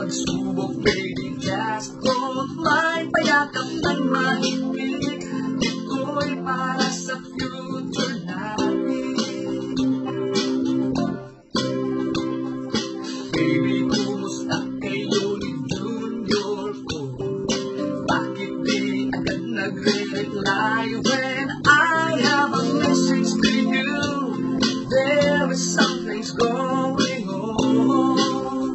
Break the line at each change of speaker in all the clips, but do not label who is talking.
pagsubok, baby, just hold mine. Payakap ng mahigpit, ito'y para sa future natin. Baby, kumusta kayo ni Junior ko? Bakit di agad nagre-reply when I have a message to you? There is something's going on.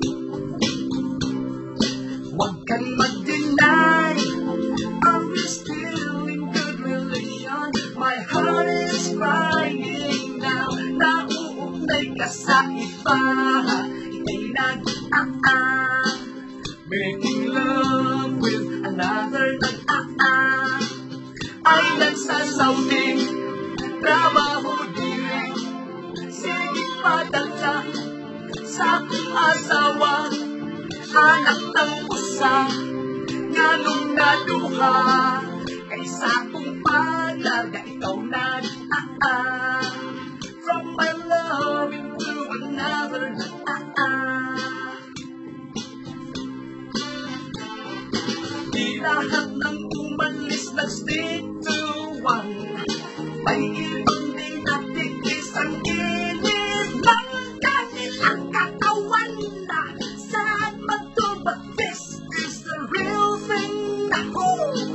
Huwag kang mag-deny, I'm still in good relation. My heart is crying now. Nauugnay ka sa iba, ika'y making love with another ay nagsasawing trabaho din. Sige padala sa aking asawa, anak ng pusa, ganong naduha. Kaysa kong palaga, ikaw from my love into another Di lahat ng umalis nag-stick to one. May ibang din natikis ang init ng kanilang katawan na saan man to, but this is the real thing. Ako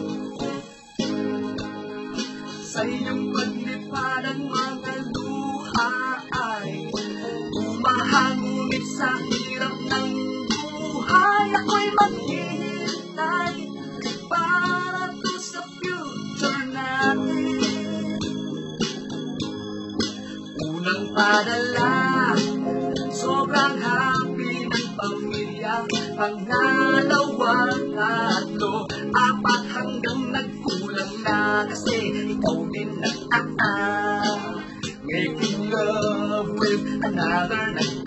sa iyong paglipad ang mga luha ay umahangunit sa hirap ng buhay. Ako'y maghihintay para to sa future natin. Unang padala, sobrang happy ng pamilya. Pangalawang tatlo, apat hanggang nagkulang na. Kasi ikaw din making love with another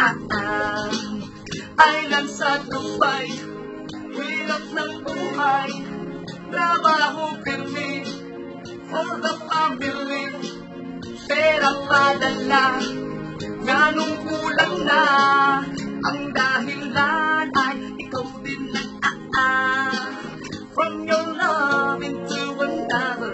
Island sa Dubai, hirap ng buhay, trabaho pirmi for the family. Pera padala, ganong kulang na. Ang dahilan ay ikaw din from your love into another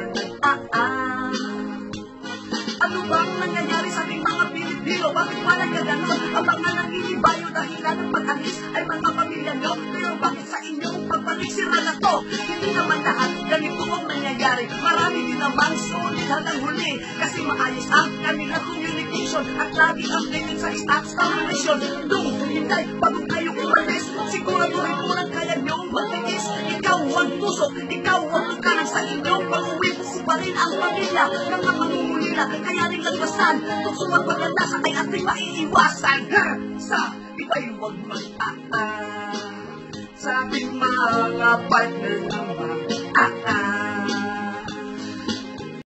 Ano bang nangyayari sa ating mga Pilipino? Bakit parang gano'n? Ang mga nangingibayo dahilan ng pag-alis ay mga pamilya nyo. Pero bakit sa inyong pagbalik sira na to? Hindi naman lahat ganito ang nangyayari. Marami din naman sulit hanggang huli. Kasi maayos ang kanilang communication at lagi updated sa stats ng relasyon. Nung hintay bago kayo umalis, siguraduhin mo lang kaya nyong matiis. Ikaw ang tusok, ikaw ang tukaran sa inyong pag-uwi. Pa rin ang pamilya ng mga mangungulila. Kaya rin lagpasan kung sumagpaganda sa ay ating maiiwasan. Sa iba'y huwag mag-ata sa ating mga partner ng mga